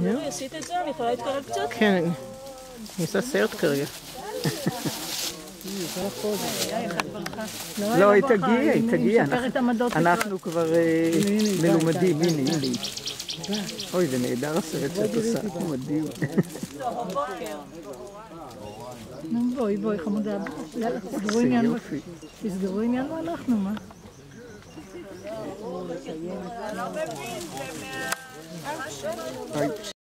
עשית את זה? אני יכולה להתקרב קצת? כן, אני עושה סרט כרגע. לא, היא תגיע, היא תגיע. אנחנו כבר מלומדים, הנה, הנה. אוי, זה נהדר הסרט שאת עושה, מדהים. בואי, חמודה. יאללה, תסגרו עניין ואנחנו, מה? לא מבין, זה מה...